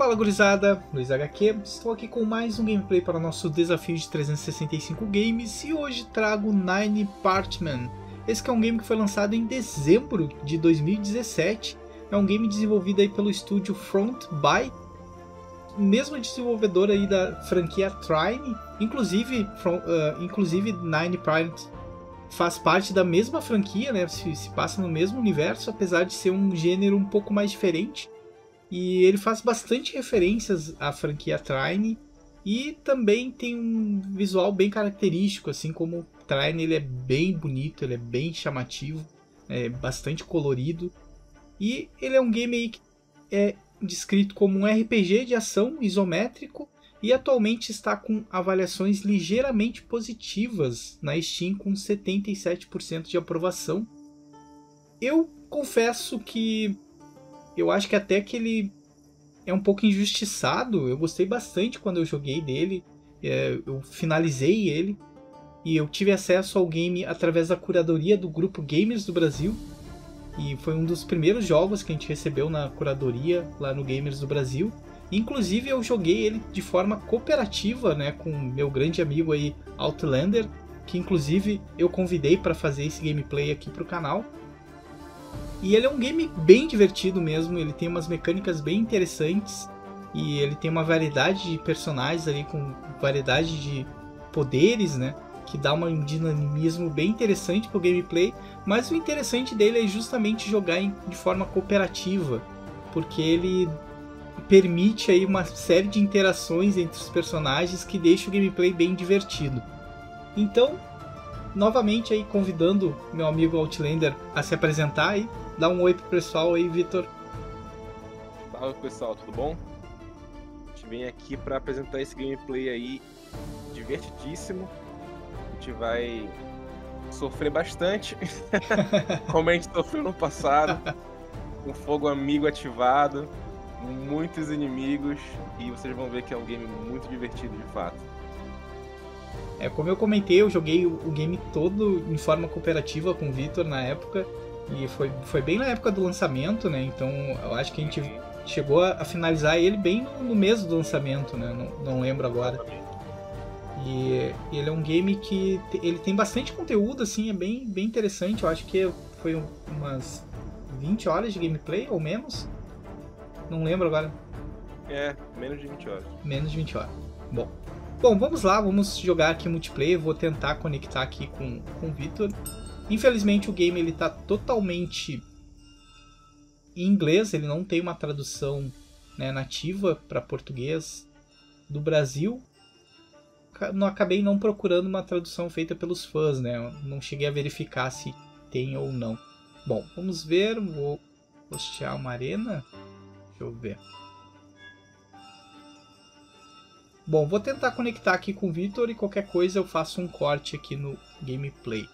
Fala gurizada, Luiz HQ, estou aqui com mais um gameplay para o nosso desafio de 365 games e hoje trago Nine Partmen. Esse que é um game que foi lançado em dezembro de 2017, é um game desenvolvido aí pelo estúdio Front By, mesmo desenvolvedor aí da franquia Trine, inclusive Nine Partmen faz parte da mesma franquia, né? Se passa no mesmo universo, apesar de ser um gênero um pouco mais diferente. E ele faz bastante referências à franquia Trine e também tem um visual bem característico, assim como o Trine, ele é bem bonito, ele é bem chamativo, é bastante colorido. E ele é um game aí que é descrito como um RPG de ação isométrico e atualmente está com avaliações ligeiramente positivas na Steam com 77% de aprovação. Eu confesso que eu acho que até que ele é um pouco injustiçado. Eu gostei bastante quando eu joguei dele. Eu finalizei ele. E eu tive acesso ao game através da curadoria do grupo Gamers do Brasil. E foi um dos primeiros jogos que a gente recebeu na curadoria lá no Gamers do Brasil. Inclusive eu joguei ele de forma cooperativa, né, com meu grande amigo aí, Outlander. Que inclusive eu convidei para fazer esse gameplay aqui para o canal. E ele é um game bem divertido mesmo, ele tem umas mecânicas bem interessantes e ele tem uma variedade de personagens ali com variedade de poderes, né? Que dá um dinamismo bem interessante pro gameplay, mas o interessante dele é justamente jogar de forma cooperativa, porque ele permite aí uma série de interações entre os personagens que deixa o gameplay bem divertido. Então, novamente aí convidando meu amigo Outlander a se apresentar aí. Dá um oi pro pessoal aí, Vitor. Fala pessoal, tudo bom? A gente vem aqui para apresentar esse gameplay aí divertidíssimo. A gente vai sofrer bastante, como a gente sofreu no passado, com fogo amigo ativado, muitos inimigos, e vocês vão ver que é um game muito divertido de fato. Como eu comentei, eu joguei o game todo em forma cooperativa com o Vitor na época. E foi bem na época do lançamento, né? Então eu acho que a gente chegou a finalizar ele bem no mês do lançamento, né? Não lembro agora. E ele é um game que ele tem bastante conteúdo, assim, é bem interessante. Eu acho que foi umas 20 horas de gameplay ou menos. Não lembro agora. Menos de 20 horas. Menos de 20 horas. Bom, vamos lá, vamos jogar aqui multiplayer. Vou tentar conectar aqui com o Vitor. Infelizmente o game ele tá totalmente em inglês, ele não tem uma tradução, né, nativa para português do Brasil. Acabei não procurando uma tradução feita pelos fãs, né? Não cheguei a verificar se tem ou não. Bom, vamos ver, vou hostear uma arena. Deixa eu ver. Bom, vou tentar conectar aqui com o Vitor e qualquer coisa eu faço um corte aqui no gameplay.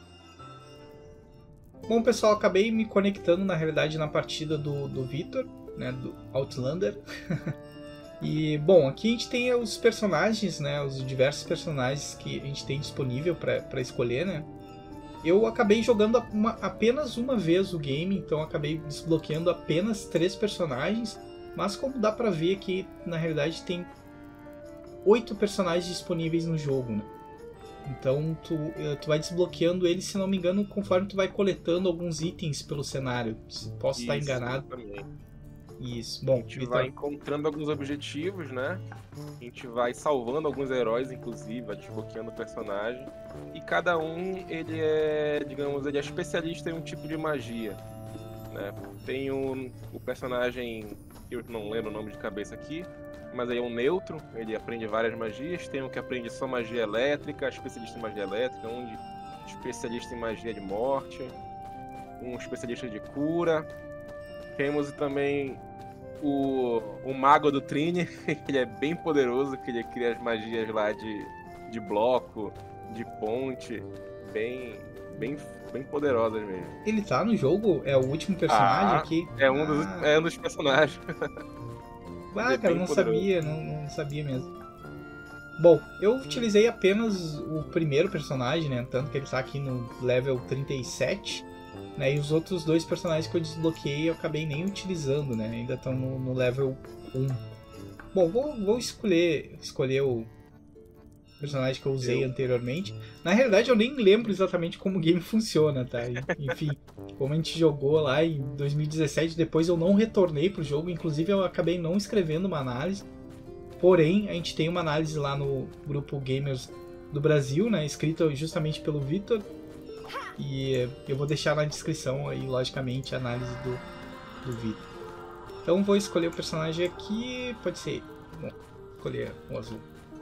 Bom, pessoal, acabei me conectando na realidade na partida do Vitor, né, do Outlander. E, bom, aqui a gente tem os personagens, né, os diversos personagens que a gente tem disponível para escolher, né. Eu acabei jogando apenas uma vez o game, então acabei desbloqueando apenas 3 personagens, mas como dá pra ver aqui, na realidade tem 8 personagens disponíveis no jogo, né. Então tu vai desbloqueando ele, se não me engano, conforme tu vai coletando alguns itens pelo cenário. Posso estar enganado. Exatamente. Isso. Bom, a gente vai encontrando alguns objetivos, né? A gente vai salvando alguns heróis, inclusive, vai desbloqueando o personagem. E cada um, ele é, digamos, ele é especialista em um tipo de magia, né? Tem o personagem, eu não lembro o nome de cabeça aqui, mas aí é um neutro, ele aprende várias magias. Tem um que aprende só magia elétrica, especialista em magia elétrica, um especialista em magia de morte, um especialista de cura. Temos também o mago do Trine, que ele é bem poderoso, que ele cria as magias lá de bloco, de ponte, bem poderosas mesmo. Ele tá no jogo? É o último personagem aqui? É um dos personagens. Cara, eu não sabia, não sabia mesmo. Bom, eu utilizei apenas o primeiro personagem, né? Tanto que ele tá aqui no level 37. Né? E os outros 2 personagens que eu desbloqueei eu acabei nem utilizando, né? Ainda estão no level 1. Bom, vou escolher o personagem que eu usei anteriormente. Na realidade, eu nem lembro exatamente como o game funciona, tá? Enfim, como a gente jogou lá em 2017, depois eu não retornei pro jogo. Inclusive, eu acabei não escrevendo uma análise. Porém, a gente tem uma análise lá no grupo Gamers do Brasil, né? Escrita justamente pelo Vitor. E eu vou deixar na descrição aí, logicamente, a análise do Vitor. Então, vou escolher o personagem aqui. Pode ser... Bom, escolher o azul.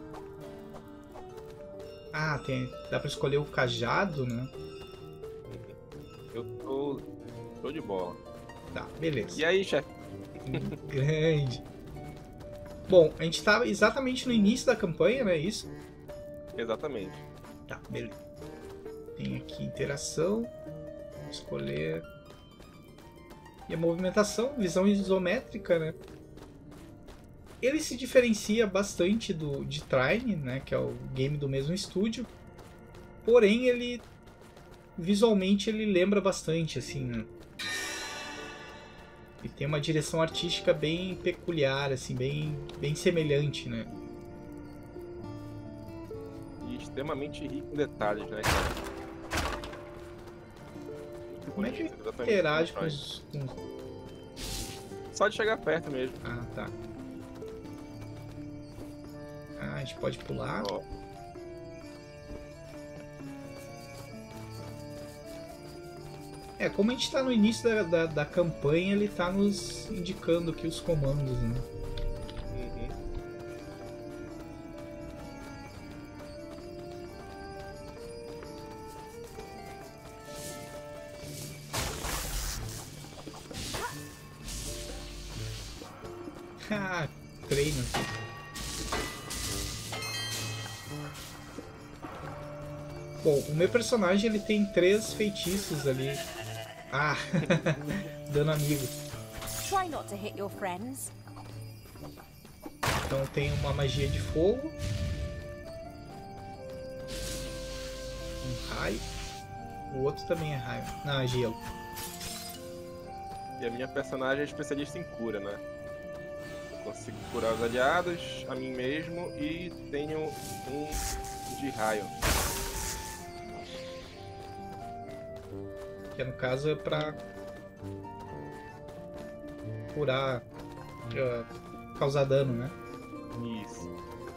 Ah, dá pra escolher o cajado, né? Eu tô de bola. Tá, beleza. E aí, chefe? Grande. Bom, a gente tá exatamente no início da campanha, não é isso? Exatamente. Tá, beleza. Tem aqui interação. Vou escolher... E a movimentação, visão isométrica, né? Ele se diferencia bastante de Trine, né, que é o game do mesmo estúdio. Porém, ele visualmente ele lembra bastante, assim, né? Ele tem uma direção artística bem peculiar, assim, bem semelhante, né? E extremamente rico em detalhes, né, cara? Como é que ele interage com os... Só de chegar perto mesmo. Ah, tá. A gente pode pular. Ó. Como a gente tá no início da campanha, ele tá nos indicando aqui os comandos, né? Uhum. Ah, treino. Bom, o meu personagem ele tem 3 feitiços ali. Ah, dano amigo. Try not to hit your friends. Então tem uma magia de fogo. Um raio. O outro também é raio. Não, é gelo. E a minha personagem é especialista em cura, né? Eu consigo curar os aliados, a mim mesmo e tenho um de raio. Que no caso é pra curar, causar dano, né? Isso.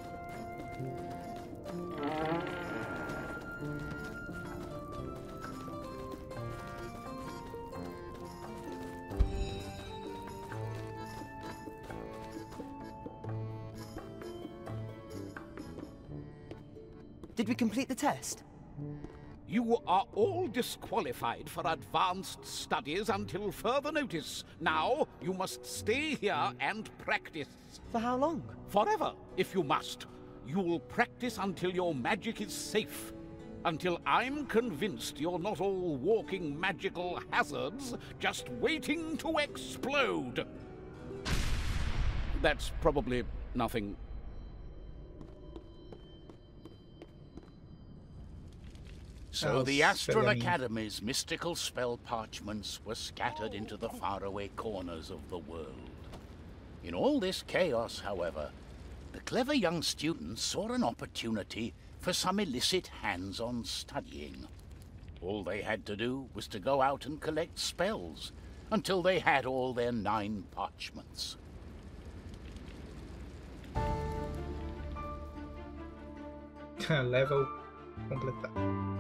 Did we complete the test? You are all disqualified for advanced studies until further notice. Now, you must stay here and practice. For how long? Forever, if you must. You'll practice until your magic is safe. Until I'm convinced you're not all walking magical hazards, just waiting to explode. That's probably nothing. So the Astral Academy's mystical spell parchments were scattered into the faraway corners of the world. In all this chaos, however, the clever young students saw an opportunity for some illicit hands-on studying. All they had to do was to go out and collect spells until they had all their 9 parchments. Level completado.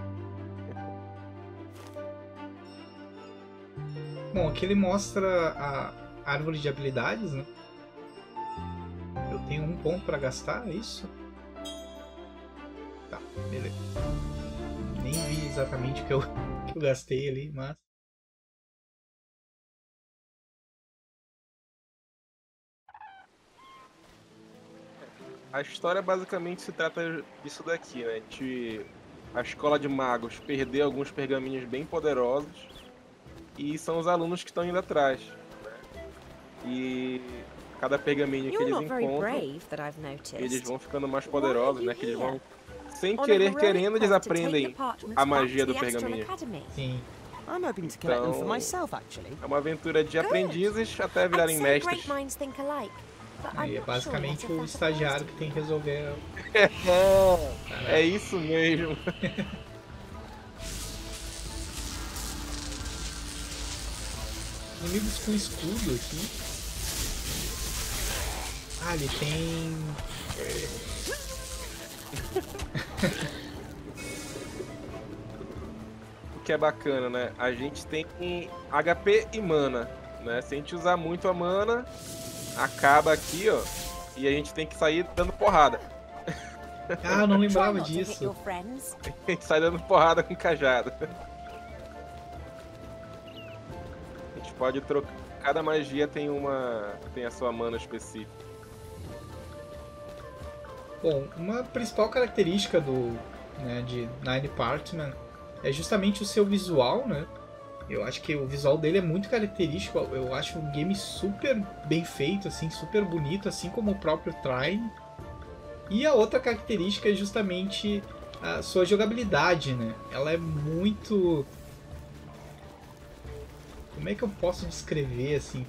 Bom, aqui ele mostra a árvore de habilidades, né? Eu tenho 1 ponto para gastar, é isso? Tá, beleza. Nem vi exatamente o que eu gastei ali, mas... A história basicamente se trata disso daqui, né? A escola de magos perdeu alguns pergaminhos bem poderosos e são os alunos que estão indo atrás, né? E cada pergaminho que eles encontram, eles vão ficando mais poderosos, né? Que eles vão, sem querer, querendo, eles aprendem a magia do pergaminho. Sim. Então, é uma aventura de aprendizes até virarem mestres. but E I'm é not basicamente sure o what estagiário que tem que resolver. É isso mesmo. Inimigos com escudo aqui. Ah, ele tem... O que é bacana, né? A gente tem HP e mana, né? Se a gente usar muito a mana, acaba aqui, ó. E a gente tem que sair dando porrada. Ah, eu não Try lembrava not to hit disso. your friends. A gente sai dando porrada com cajado. A gente pode trocar. Cada magia tem a sua mana específica. Bom, uma principal característica de Nine Partman é justamente o seu visual, né? Eu acho que o visual dele é muito característico. Eu acho um game super bem feito, assim, super bonito, assim como o próprio Trine. E a outra característica é justamente a sua jogabilidade, né? Ela é muito... Como é que eu posso descrever, assim?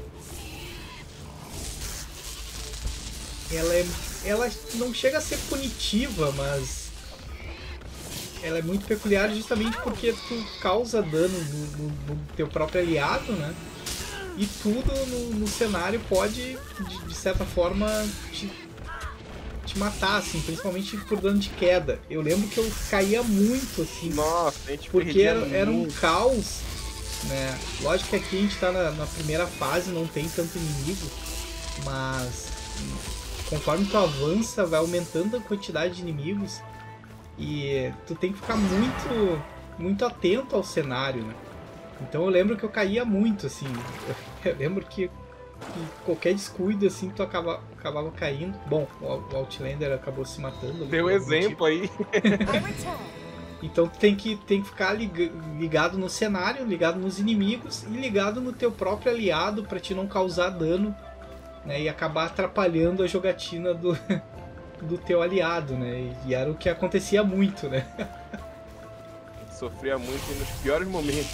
Ela não chega a ser punitiva, mas ela é muito peculiar justamente porque tu causa dano no teu próprio aliado, né? E tudo no cenário pode, de certa forma, te matar, assim, principalmente por dano de queda. Eu lembro que eu caía muito, assim, Nossa, a gente porque perdia era um muito. caos, né? Lógico que aqui a gente tá na primeira fase, não tem tanto inimigo, mas conforme tu avança, vai aumentando a quantidade de inimigos e tu tem que ficar muito atento ao cenário, né? Então eu lembro que eu caía muito, assim. Eu lembro que qualquer descuido, assim, tu acabava caindo. Bom, o Outlander acabou se matando. Deu exemplo aí. I return. Então tu tem que ficar ligado no cenário, ligado nos inimigos e ligado no teu próprio aliado para te não causar dano, né, e acabar atrapalhando a jogatina do teu aliado, né? E era o que acontecia muito, né? A gente sofria muito nos piores momentos.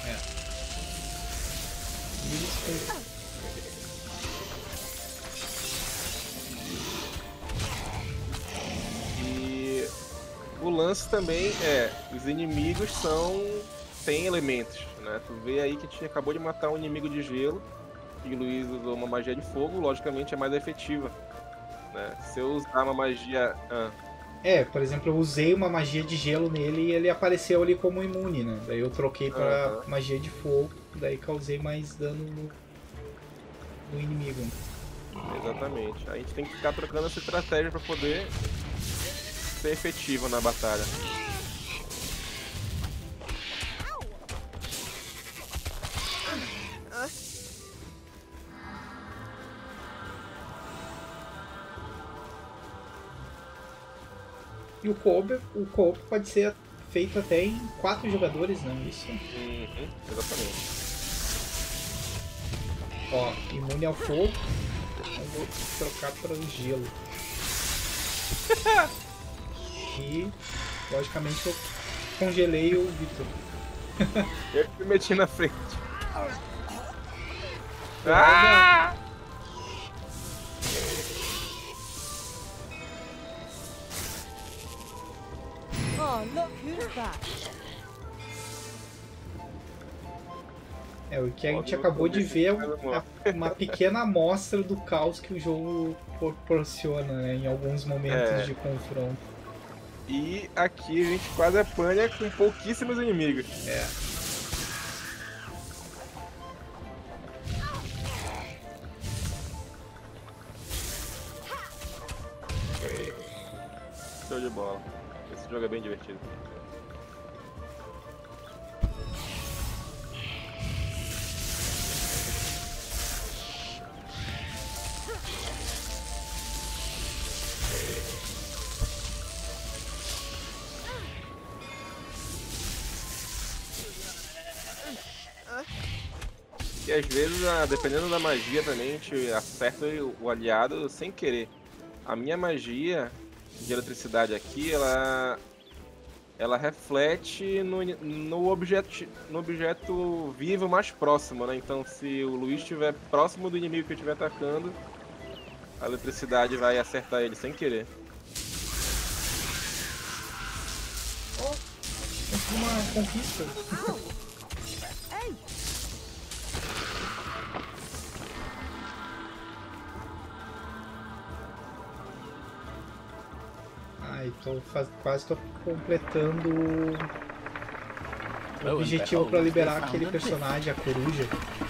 E o lance também os inimigos têm elementos, né? Tu vê aí que a gente acabou de matar um inimigo de gelo e o Luiz usou uma magia de fogo, logicamente é mais efetiva, né? Se eu usar uma magia... Por exemplo, eu usei uma magia de gelo nele e ele apareceu ali como imune, né? Daí eu troquei para magia de fogo, daí causei mais dano no inimigo. Exatamente. A gente tem que ficar trocando essa estratégia para poder ser efetivo na batalha. E o co-op pode ser feito até em 4 jogadores, não é isso? Uhum, exatamente. Ó, imune ao fogo. Eu vou trocar para o gelo. E, logicamente, eu congelei o Victor. Eu me meti na frente. Ah! Oh, look who's back. O que a gente acabou de ver é uma pequena amostra do caos que o jogo proporciona, né, em alguns momentos de confronto. E aqui a gente quase apanha com pouquíssimos inimigos. Show de bola. Esse jogo é bem divertido. E às vezes, dependendo da magia também, a gente acerta o aliado sem querer. A minha magia de eletricidade aqui, ela reflete no objeto vivo mais próximo, né? Então se o Luiz estiver próximo do inimigo que eu estiver atacando, A eletricidade vai acertar ele sem querer. Ó, consegui uma conquista. Ai, quase tô completando o objetivo pra liberar aquele personagem, a coruja.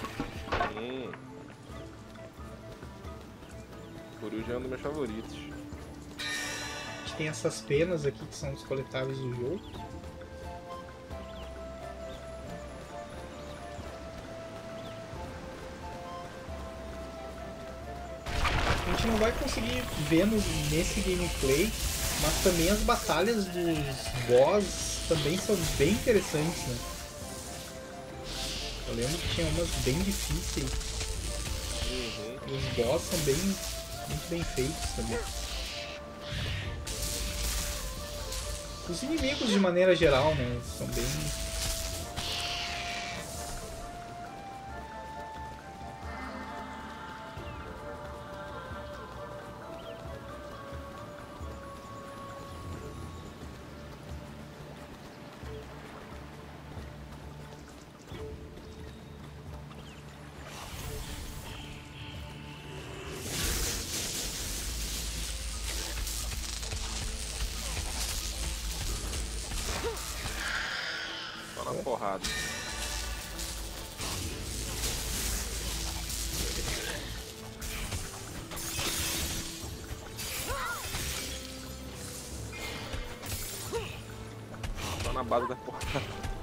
Coruja é um dos meus favoritos. A gente tem essas penas aqui que são os coletáveis do jogo. A gente não vai conseguir ver nesse gameplay, mas também as batalhas dos boss também são bem interessantes, né? Eu lembro que tinha umas bem difíceis. Os boss são muito bem feitos também. Os inimigos de maneira geral, né, são bem... Só na porrada. Só na base da porrada.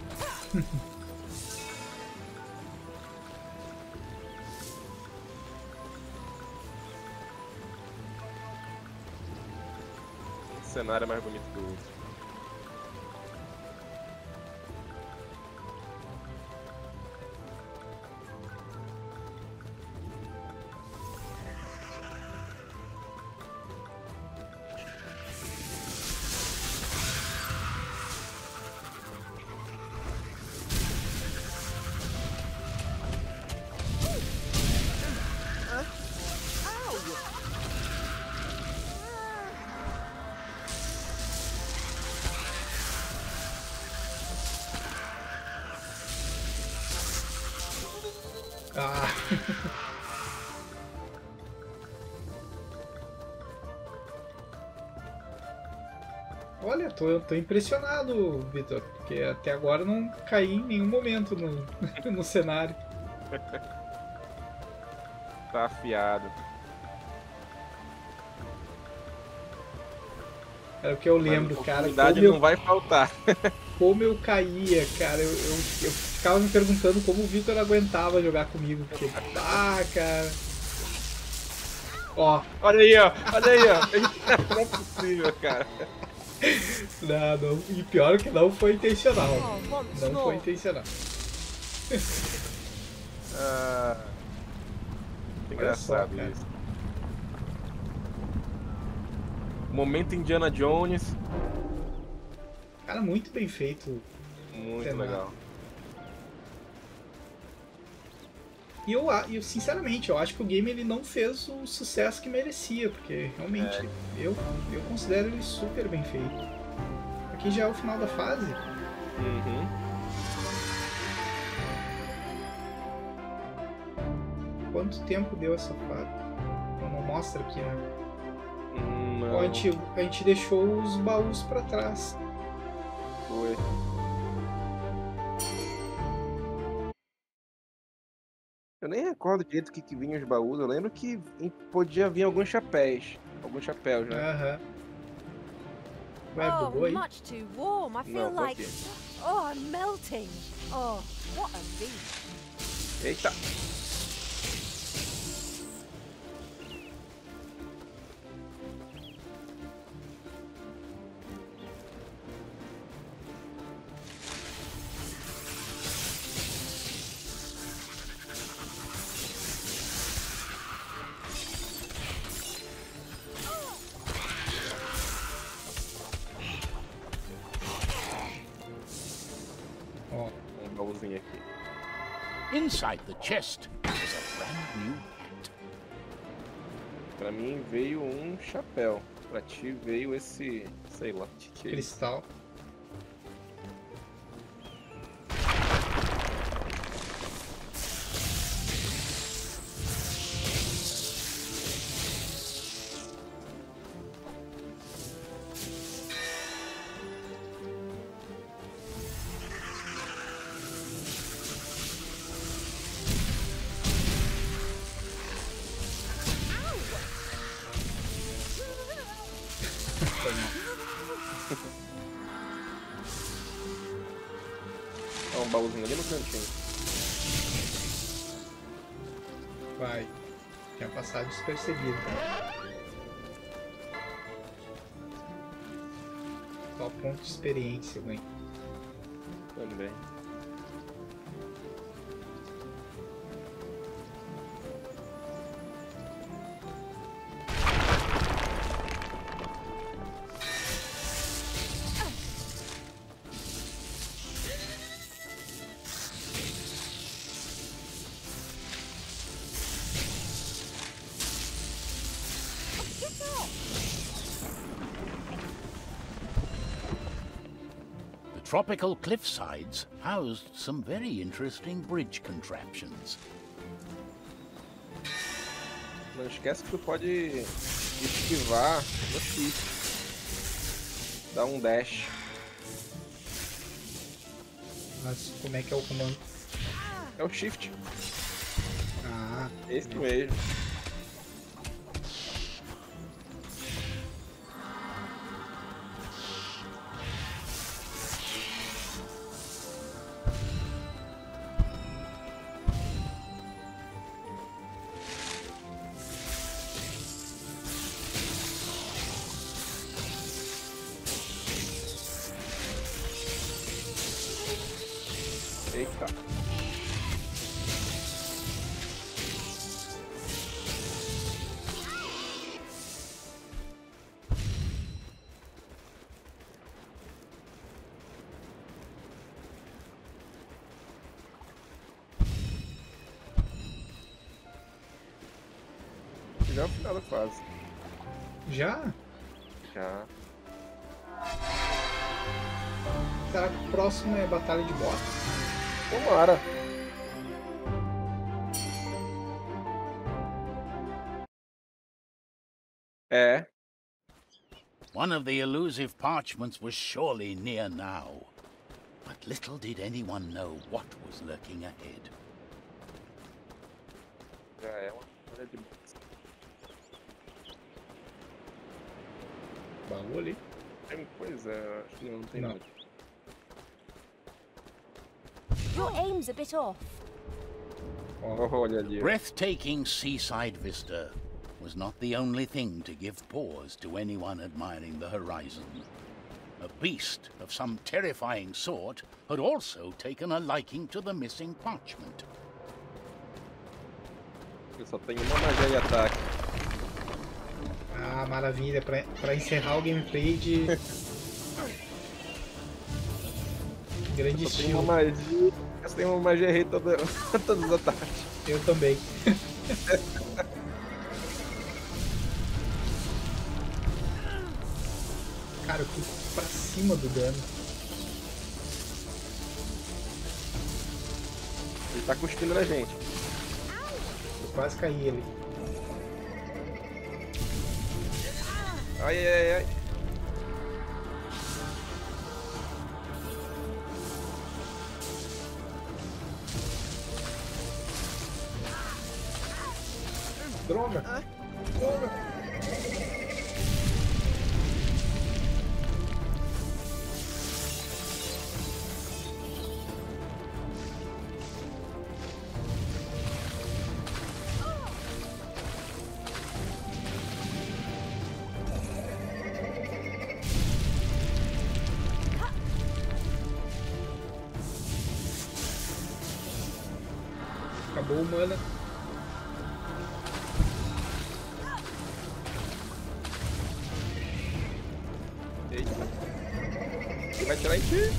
O cenário é mais bonito do outro. Ah. Olha, tô impressionado, Vitor, porque até agora eu não caí em nenhum momento no cenário. Tá afiado. Era o que eu lembro, cara. Oportunidade não vai faltar. Como eu caía, cara. Eu ficava me perguntando como o Vitor aguentava jogar comigo. Porque, cara. Ó. Olha aí, ó. Não é possível, cara. Não. E pior que não foi intencional. Não foi intencional. Engraçado só, isso. Momento Indiana Jones. Cara, muito bem feito. Muito legal. E eu sinceramente, eu acho que o game ele não fez o sucesso que merecia, porque realmente eu considero ele super bem feito. Aqui já é o final da fase. Quanto tempo deu essa fase? Não mostra aqui, né? Não. A gente deixou os baús pra trás. Foi. Eu nem recordo direito o que vinha os baús. Eu lembro que podia vir alguns chapéus. Alguns chapéus, né? Aham. Ué, bugou aí? much too warm. I feel Não, like... Oh, I'm melting. Oh, what a beast. Eita! Baúzinho aqui. Inside the chest was a brand new hat. Pra mim veio um chapéu. Pra ti veio esse, sei lá, que é isso? Cristal. Ó, um baúzinho ali no cantinho. Vai. Tinha passado despercebido. Só ponto de experiência, ganho. Também. The tropical cliffsides housed some very interesting bridge contraptions. Não esquece que tu pode esquivar no shift. Dá um dash. Mas como é que é o comando? É o shift. Ah, Esse mesmo. Eita. Já é o final da fase. já? Já. Será que o próximo é Batalha de Boss? Tomara. É. One of the elusive parchments was surely near now. But little did anyone know what was lurking ahead. Já é uma batalha de Baú ali. Pois é, acho que não tem Não. muito. Your aim's a bit off. Ó, Olha ali. Breathtaking seaside vista was not the only thing to give pause to anyone admiring the horizon. A beast of some terrifying sort had also taken a liking to the missing parchment. Eu só tenho uma magia de ataque. ah, maravilha. Pra encerrar o gameplay de... grande Só tenho uma estilo. magia. Eu tenho uma magia e errei todos os ataques. Eu também. Cara, eu fui pra cima do dano. Ele tá cuspindo na gente. Eu quase caí ali. Ai, ai, ai. Droga! Droga! Acabou o mana. Eita. Ele vai tirar em ti.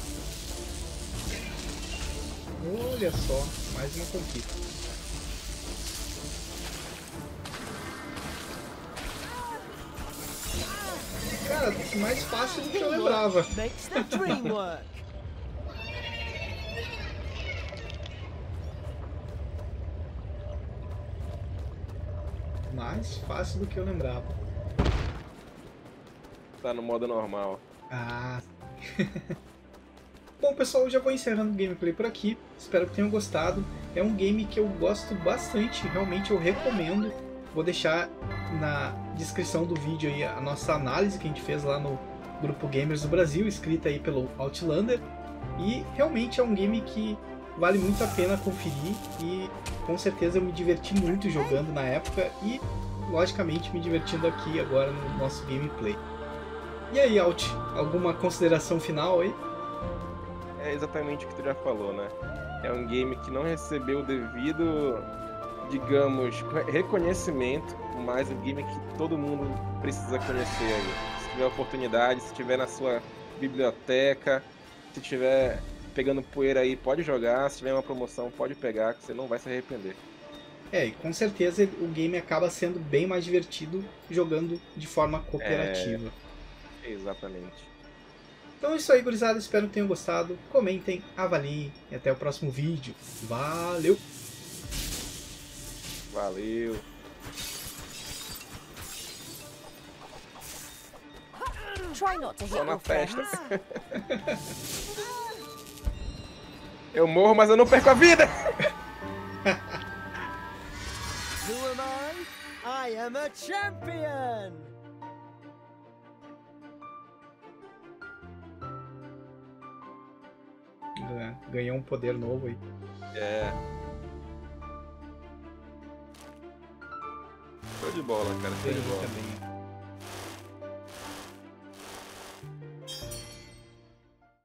Olha só, mais uma conquista. Cara, mais fácil do que eu lembrava. Makes the dream work. Mais fácil do que eu lembrava. Tá no modo normal. Ah. Bom, pessoal, eu já vou encerrando o gameplay por aqui. Espero que tenham gostado. É um game que eu gosto bastante, realmente eu recomendo. Vou deixar na descrição do vídeo aí a nossa análise que a gente fez lá no Grupo Gamers do Brasil, escrita aí pelo Outlander. E realmente é um game que vale muito a pena conferir e com certeza eu me diverti muito jogando na época e logicamente me divertindo aqui agora no nosso gameplay. E aí, Alt, alguma consideração final aí? É exatamente o que tu já falou, né? É um game que não recebeu o devido, digamos, reconhecimento, mas um game que todo mundo precisa conhecer aí. Se tiver oportunidade, se tiver na sua biblioteca, se tiver pegando poeira aí, pode jogar. Se tiver uma promoção, pode pegar, que você não vai se arrepender. É, e com certeza o game acaba sendo bem mais divertido jogando de forma cooperativa. Exatamente. Então é isso aí, gurizada. Espero que tenham gostado. Comentem, avaliem e até o próximo vídeo. Valeu! Valeu! Try not to hit Só na your festa. friends. Eu morro, mas eu não perco a vida! Who am I? I am a champion! Ganhou um poder novo aí. É. Show de bola, cara. Show de bola. Também.